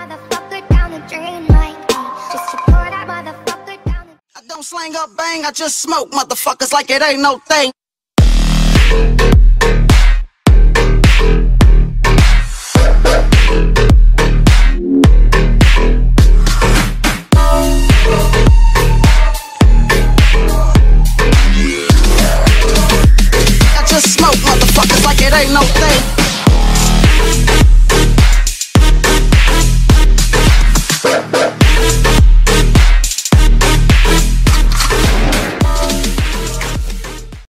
motherfucker down the drain like me. Just to pour that motherfucker down the... I don't slang up bang, I just smoke motherfuckers like it ain't no thing.